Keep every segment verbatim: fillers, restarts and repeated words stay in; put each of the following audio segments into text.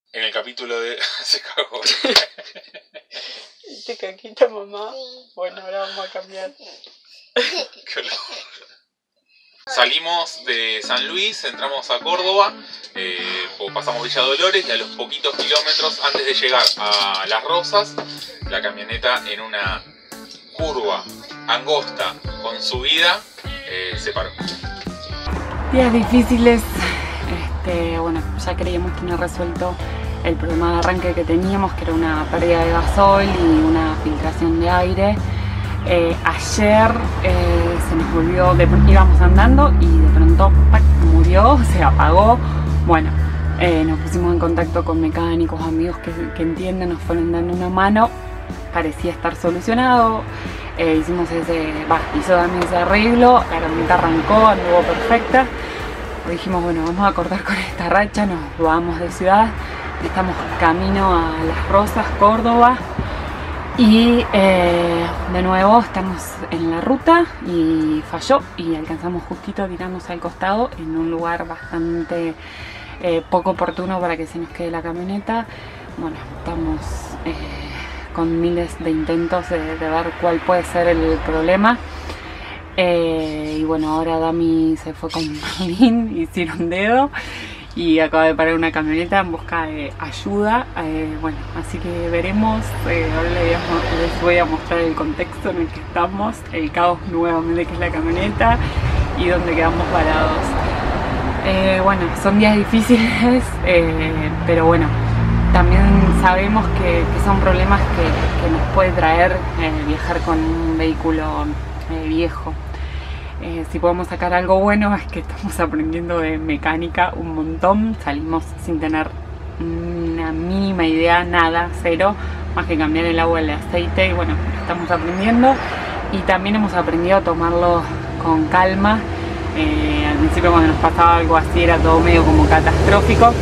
En el capítulo de... se cagó. ¿Te caquita, mamá? Bueno, ahora vamos a cambiar. Qué olor. Salimos de San Luis, entramos a Córdoba, eh, pasamos Villa Dolores y a los poquitos kilómetros antes de llegar a Las Rosas, la camioneta en una curva angosta con subida eh, se paró. Días difíciles, este, bueno, ya creíamos tener resuelto el problema de arranque que teníamos, que era una pérdida de gasoil y una filtración de aire. Eh, ayer eh, se nos volvió, de, íbamos andando y de pronto ¡pac!, murió, se apagó. Bueno, eh, nos pusimos en contacto con mecánicos, amigos que, que entienden, nos fueron dando una mano. Parecía estar solucionado. Eh, hicimos ese, bah, hizo también ese arreglo, la camioneta arrancó, anduvo perfecta. Dijimos, bueno, vamos a cortar con esta racha, nos vamos de ciudad. Estamos camino a Las Rosas, Córdoba. Y eh, de nuevo estamos en la ruta y falló y alcanzamos justito a tirarnos al costado en un lugar bastante eh, poco oportuno para que se nos quede la camioneta. Bueno, estamos eh, con miles de intentos de, de ver cuál puede ser el problema. Eh, y bueno, ahora Dami se fue con Marlene, hicieron dedo y acaba de parar una camioneta en busca de ayuda. Eh, bueno, así que veremos. Eh, ahora les, les voy a mostrar el contexto en el que estamos, el caos nuevamente que es la camioneta y dónde quedamos parados. Eh, bueno, son días difíciles, eh, pero bueno, también sabemos que, que son problemas que, que nos puede traer eh, viajar con un vehículo eh, viejo. Eh, si podemos sacar algo bueno es que estamos aprendiendo de mecánica un montón. Salimos sin tener una mínima idea, nada, cero, más que cambiar el agua, el aceite, y bueno, estamos aprendiendo. Y también hemos aprendido a tomarlo con calma. Eh, al principio cuando nos pasaba algo así era todo medio como catastrófico.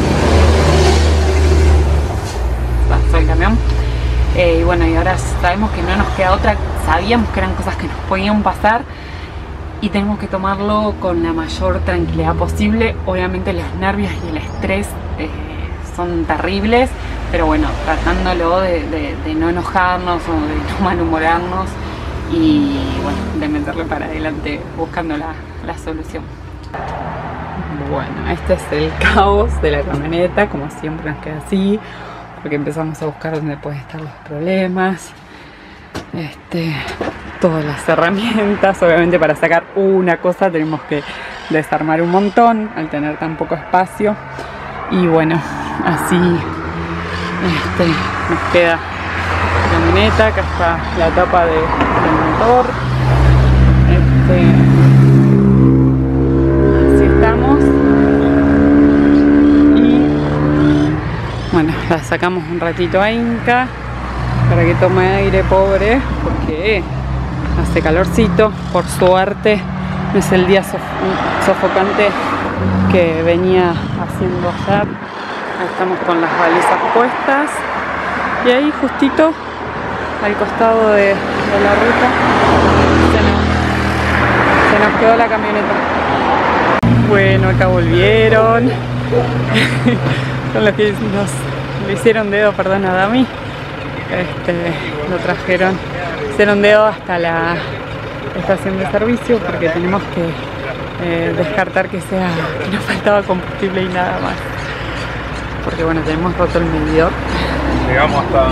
Pasó el camión. Eh, y bueno, y ahora sabemos que no nos queda otra, sabíamos que eran cosas que nos podían pasar. Y tenemos que tomarlo con la mayor tranquilidad posible. Obviamente los nervios y el estrés eh, son terribles, pero bueno, tratándolo de, de, de no enojarnos o de no malhumorarnos y bueno, de meterle para adelante buscando la, la solución. Bueno, este es el caos de la camioneta, como siempre nos queda así, porque empezamos a buscar dónde pueden estar los problemas. Este, todas las herramientas, obviamente para sacar una cosa tenemos que desarmar un montón al tener tan poco espacio y bueno, así este, nos queda la camioneta. Acá está la tapa de, del motor, este, así estamos y bueno, la sacamos un ratito a Inca para que tome aire, pobre, porque hace calorcito. Por suerte no es el día sof sofocante que venía haciendo ayer. Ahí estamos con las balizas puestas y ahí justito al costado de, de la ruta se nos, se nos quedó la camioneta. Bueno, acá volvieron con los que nos le hicieron dedo, perdón, a Dami. Este, lo trajeron, hicieron dedo hasta la estación de servicio porque tenemos que eh, descartar que sea que nos faltaba combustible y nada más, porque bueno, tenemos roto el medidor. Llegamos hasta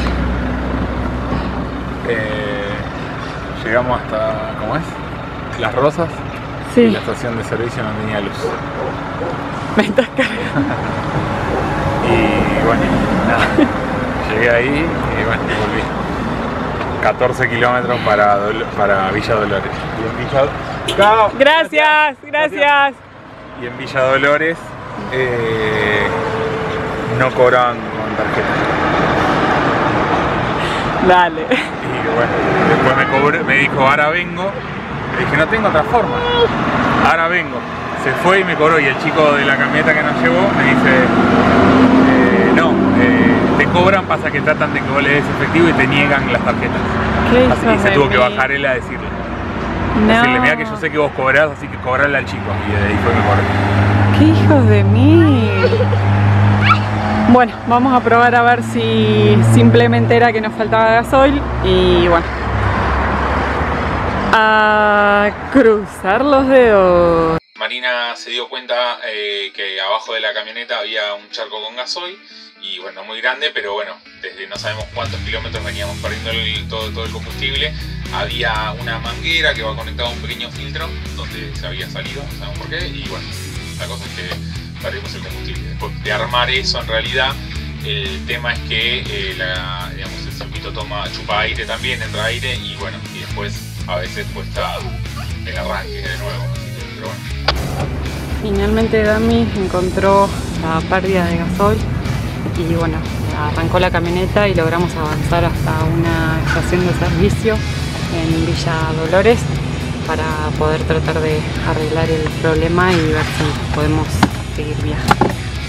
eh, llegamos hasta, ¿cómo es? Las Rosas. Sí. Y la estación de servicio no tenía luz. Me estás cargando. Y bueno, nada. Llegué ahí y bueno, volví. catorce kilómetros para, para Villa Dolores. Y en Villa... ¡Chao! Gracias, gracias. Y en Villa Dolores eh, no cobraban con tarjeta. Dale. Y bueno, después me, cobré, me dijo, ahora vengo. Le dije, no tengo otra forma. Ahora vengo. Se fue y me cobró. Y el chico de la camioneta que nos llevó me dice, eh, no, eh, te cobran, pasa que tratan de que vos le des efectivo y te niegan las tarjetas. ¿Qué así que se de tuvo mí? que bajar él a decirle. No. Decirle, mira que yo sé que vos cobrás, así que cobrarle al chico. Y de ahí fue que cobré. ¡Qué hijos de mí! Bueno, vamos a probar a ver si simplemente era que nos faltaba gasoil y bueno, a cruzar los dedos. Marina se dio cuenta eh, que abajo de la camioneta había un charco con gasoil y bueno, muy grande, pero bueno, desde no sabemos cuántos kilómetros veníamos perdiendo el, todo, todo el combustible. Había una manguera que va conectada a un pequeño filtro donde se había salido, no sabemos por qué, y bueno, la cosa es que perdimos el combustible. Después de armar eso, en realidad el tema es que eh, la, digamos, el circuito toma, chupa aire también, entra aire y bueno, y después a veces cuesta el arranque de nuevo, pero bueno. Finalmente Dami encontró la pérdida de gasoil y bueno, arrancó la camioneta y logramos avanzar hasta una estación de servicio en Villa Dolores para poder tratar de arreglar el problema y ver si podemos seguir viajando.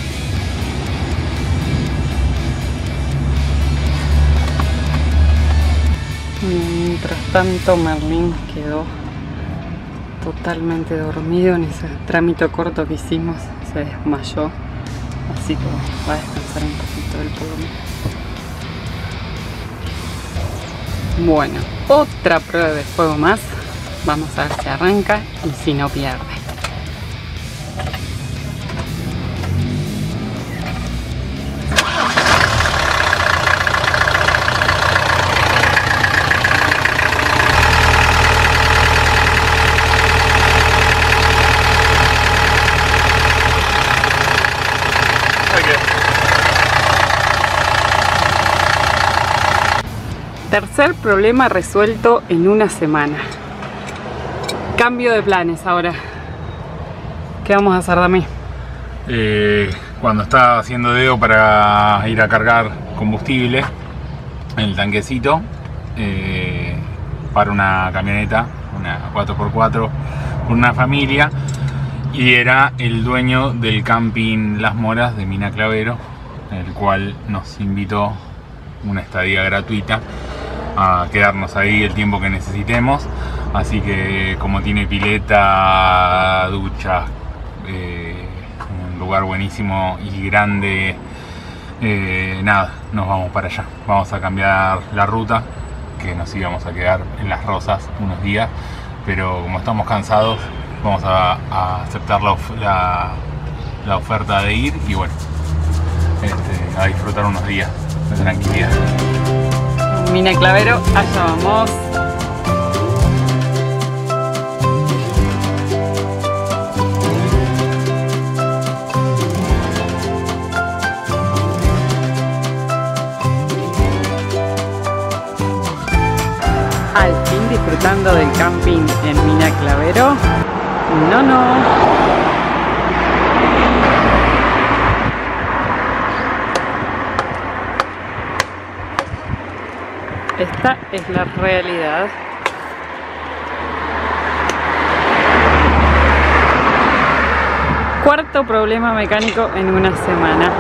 Mientras tanto Merlín quedó totalmente dormido en ese trámite corto que hicimos, se desmayó, así que va a descansar un poquito del pulmón. Bueno, otra prueba de fuego más, vamos a ver si arranca y si no pierde. Tercer problema resuelto en una semana. Cambio de planes ahora. ¿Qué vamos a hacer, Dami? Eh, cuando está haciendo dedo para ir a cargar combustible en el tanquecito, eh, para una camioneta, una cuatro por cuatro, con una familia, y era el dueño del camping Las Moras de Mina Clavero, el cual nos invitó una estadía gratuita a quedarnos ahí el tiempo que necesitemos. Así que como tiene pileta, ducha, eh, un lugar buenísimo y grande, eh, nada, nos vamos para allá. Vamos a cambiar la ruta, que nos íbamos a quedar en Las Rosas unos días, pero como estamos cansados vamos a, a aceptar la, of la, la oferta de ir y bueno, este, a disfrutar unos días de tranquilidad. Mina Clavero, allá vamos. Al fin disfrutando del camping en Mina Clavero. No, no. Esta es la realidad. Cuarto problema mecánico en una semana.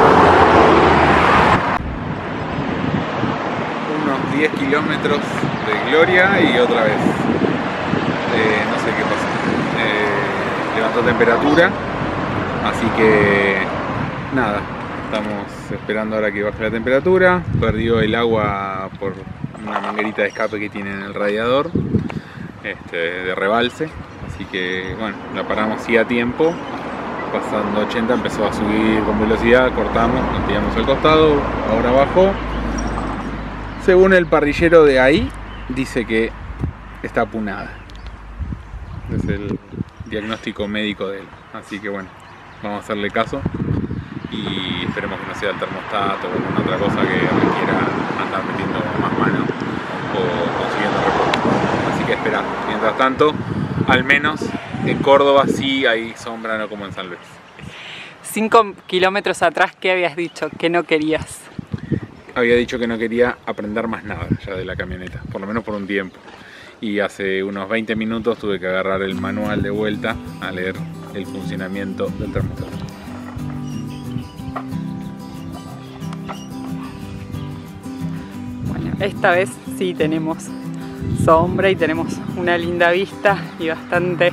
Unos diez kilómetros de gloria y otra vez. Eh, no sé qué pasó. Eh, levantó temperatura, así que nada. Estamos esperando ahora que baje la temperatura. Perdió el agua por una manguerita de escape que tiene en el radiador, este, de rebalse. Así que bueno, la paramos sí a tiempo. Pasando ochenta empezó a subir con velocidad, cortamos, nos tiramos al costado, ahora bajó. Según el parrillero de ahí, dice que está apunada. Es el diagnóstico médico de él. Así que bueno, vamos a hacerle caso. Y esperemos que no sea el termostato o alguna otra cosa que requiera andar metiendo más mano o consiguiendo repuesto. Así que esperar. Mientras tanto, al menos en Córdoba sí hay sombra, no como en San Luis. Cinco kilómetros atrás, ¿qué habías dicho? Que no querías. Había dicho que no quería aprender más nada ya de la camioneta, por lo menos por un tiempo. Y hace unos veinte minutos tuve que agarrar el manual de vuelta a leer el funcionamiento del termostato. Esta vez sí tenemos sombra y tenemos una linda vista y bastante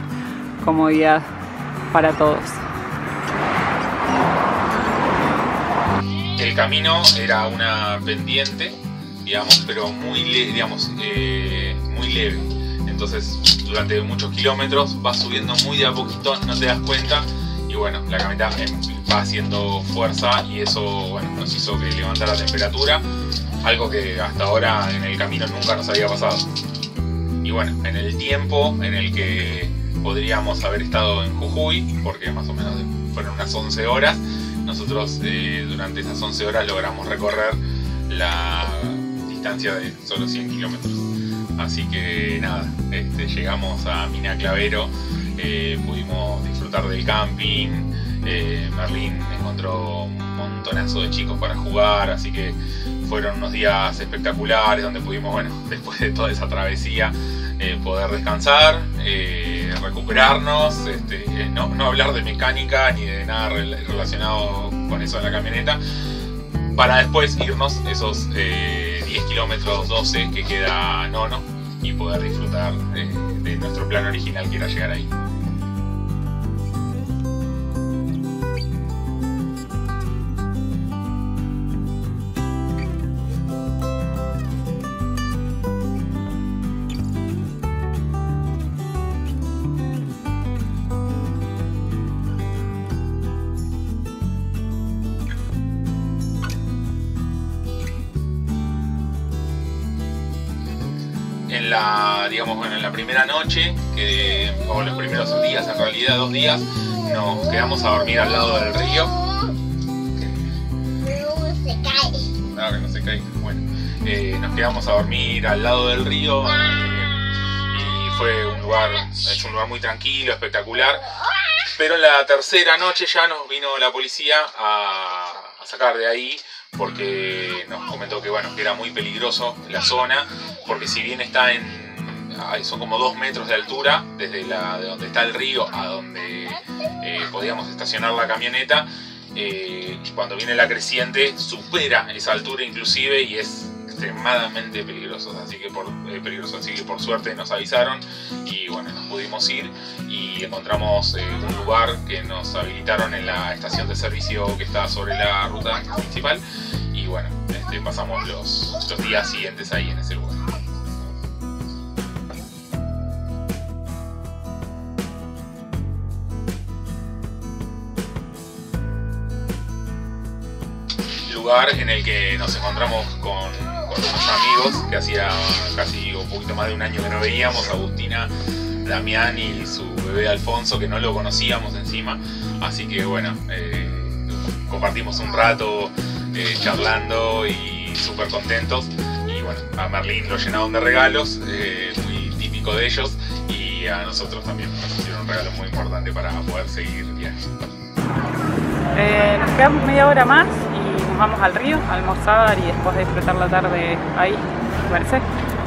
comodidad para todos. El camino era una pendiente, digamos, pero muy, le digamos, eh, muy leve. Entonces, durante muchos kilómetros vas subiendo muy de a poquito, no te das cuenta. Y bueno, la camioneta va haciendo fuerza y eso, bueno, nos hizo que levantara la temperatura. Algo que hasta ahora en el camino nunca nos había pasado. Y bueno, en el tiempo en el que podríamos haber estado en Jujuy, porque más o menos fueron unas once horas, nosotros eh, durante esas once horas logramos recorrer la distancia de solo cien kilómetros. Así que nada, este, llegamos a Mina Clavero, eh, pudimos disfrutar del camping, eh, Merlín encontró un montonazo de chicos para jugar, así que fueron unos días espectaculares donde pudimos, bueno, después de toda esa travesía, eh, poder descansar, eh, recuperarnos, este, eh, no, no hablar de mecánica ni de nada relacionado con eso en la camioneta, para después irnos esos eh, diez kilómetros, doce que queda Nono, y poder disfrutar eh, de nuestro plan original, que era llegar ahí. En la, digamos, bueno, en la primera noche, que, o los primeros días, en realidad dos días, nos quedamos a dormir al lado del río. No se cae. No, que no se cae. Bueno, eh, nos quedamos a dormir al lado del río eh, y fue un lugar, es un lugar muy tranquilo, espectacular. Pero en la tercera noche ya nos vino la policía a, a sacar de ahí, porque nos comentó que, bueno, que era muy peligroso la zona, porque si bien está en, son como dos metros de altura desde la, de donde está el río a donde eh, podíamos estacionar la camioneta, eh, cuando viene la creciente supera esa altura inclusive y es extremadamente peligroso, así que por, eh, peligroso, así que por suerte nos avisaron y bueno, nos pudimos ir y encontramos eh, un lugar que nos habilitaron en la estación de servicio que está sobre la ruta principal y bueno, este, pasamos los, los días siguientes ahí en ese lugar. Lugar en el que nos encontramos con, con unos amigos que hacía casi un poquito más de un año que no veíamos, Agustina, Damián y su bebé Alfonso, que no lo conocíamos encima, así que bueno, eh, compartimos un rato eh, charlando y súper contentos y bueno, a Merlín lo llenaron de regalos, eh, muy típico de ellos, y a nosotros también nos hicieron un regalo muy importante para poder seguir el viaje. Eh, nos quedamos media hora más y nos vamos al río a almorzar y después de disfrutar la tarde ahí, ¿te parece?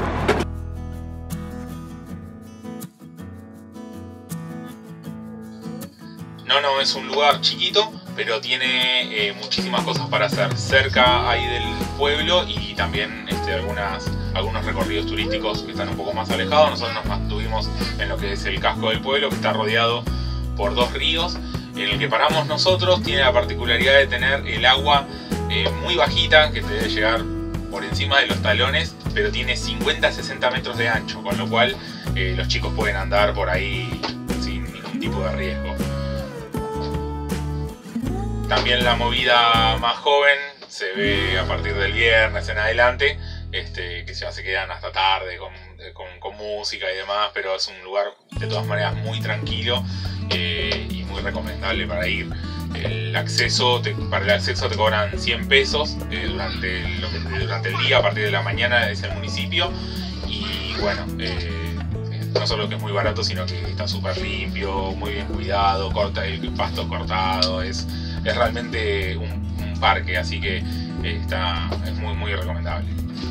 Nono es un lugar chiquito, pero tiene eh, muchísimas cosas para hacer cerca ahí del pueblo y también este, algunas, algunos recorridos turísticos que están un poco más alejados. Nosotros nos mantuvimos en lo que es el casco del pueblo, que está rodeado por dos ríos. En el que paramos nosotros tiene la particularidad de tener el agua eh, muy bajita, que te debe llegar por encima de los talones, pero tiene cincuenta a sesenta metros de ancho, con lo cual eh, los chicos pueden andar por ahí sin ningún tipo de riesgo. También la movida más joven se ve a partir del viernes en adelante, este, que ya se quedan hasta tarde con, con, con música y demás, pero es un lugar de todas maneras muy tranquilo eh, y muy recomendable para ir. El acceso te, para el acceso te cobran cien pesos eh, durante, lo que, durante el día, a partir de la mañana es el municipio, y bueno, eh, no solo que es muy barato, sino que está súper limpio, muy bien cuidado, corta el pasto cortado, es, es realmente un, un parque, así que eh, está, es muy muy recomendable.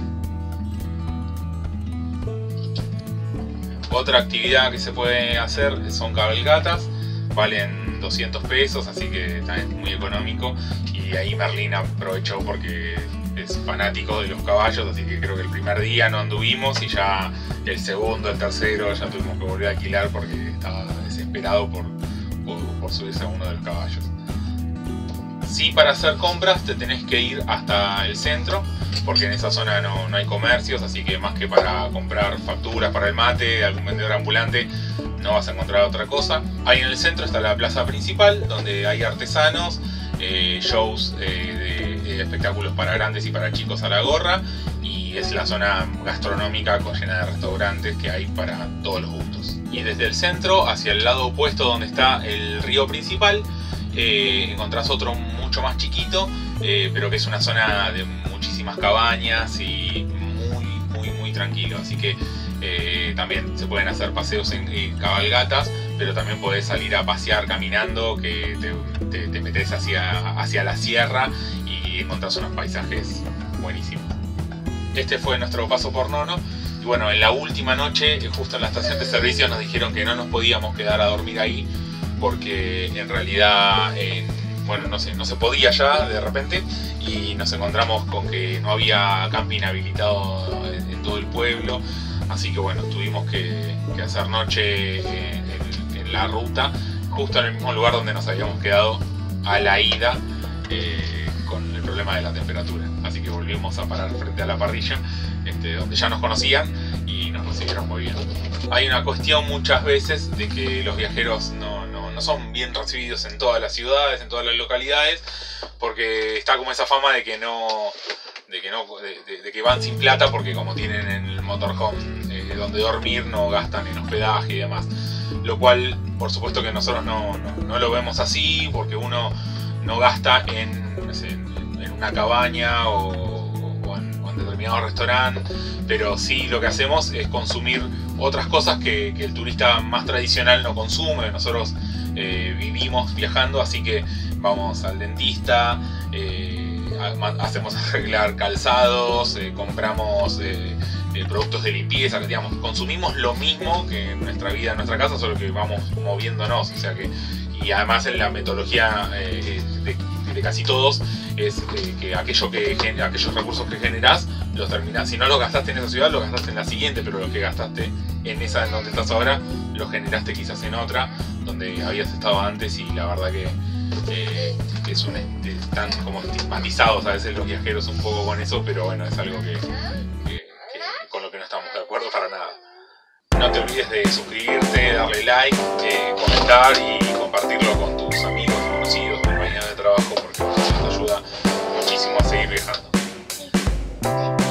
Otra actividad que se puede hacer son cabalgatas, valen doscientos pesos, así que también es muy económico, y ahí Merlín aprovechó porque es fanático de los caballos, así que creo que el primer día no anduvimos y ya el segundo, el tercero ya tuvimos que volver a alquilar porque estaba desesperado por, por, por subirse a uno de los caballos. Sí, para hacer compras te tenés que ir hasta el centro, porque en esa zona no, no hay comercios, así que más que para comprar facturas para el mate de algún vendedor ambulante, no vas a encontrar otra cosa. Ahí en el centro está la plaza principal, donde hay artesanos, eh, shows eh, de, de espectáculos para grandes y para chicos a la gorra, y es la zona gastronómica llena de restaurantes que hay para todos los gustos. Y desde el centro hacia el lado opuesto, donde está el río principal, eh, encontrás otro mucho más chiquito, eh, pero que es una zona de muchísimas cabañas y muy muy muy tranquilo, así que eh, también se pueden hacer paseos en, en cabalgatas, pero también podés salir a pasear caminando, que te, te, te metés hacia, hacia la sierra y encontrás unos paisajes buenísimos. Este fue nuestro paso por Nono, y bueno, en la última noche, justo en la estación de servicio, nos dijeron que no nos podíamos quedar a dormir ahí, porque en realidad en, bueno, no se, no se podía ya de repente, y nos encontramos con que no había camping habilitado en, en todo el pueblo, así que bueno, tuvimos que, que hacer noche en, en, en la ruta, justo en el mismo lugar donde nos habíamos quedado a la ida, eh, con el problema de la temperatura, así que volvimos a parar frente a la parrilla, este, donde ya nos conocían y nos recibieron muy bien. Hay una cuestión muchas veces de que los viajeros no, no, no son bien recibidos en todas las ciudades, en todas las localidades, porque está como esa fama de que no, de que no, de, de, de que van sin plata, porque como tienen en el motorhome eh, donde dormir, no gastan en hospedaje y demás. Lo cual, por supuesto que nosotros no, no, no lo vemos así, porque uno no gasta en, no sé, en, en una cabaña o, o, en, o en determinado restaurante, pero sí lo que hacemos es consumir otras cosas que, que el turista más tradicional no consume. Nosotros eh, vivimos viajando, así que vamos al dentista, eh, hacemos arreglar calzados, eh, compramos eh, eh, productos de limpieza, que digamos, consumimos lo mismo que en nuestra vida, en nuestra casa, solo que vamos moviéndonos, o sea que, y además en la metodología eh, de, de casi todos es eh, que, aquello que aquellos recursos que generás los terminás, si no los gastaste en esa ciudad, los gastaste en la siguiente, pero los que gastaste en esa en donde estás ahora, los generaste quizás en otra donde habías estado antes, y la verdad que eh, es un, están como estigmatizados a veces los viajeros un poco con eso, pero bueno, es algo que, que, que con lo que no estamos de acuerdo para nada. No te olvides de suscribirte, darle like, eh, comentar y compartirlo con tus amigos, conocidos, compañeros de trabajo, porque eso te ayuda muchísimo a seguir viajando.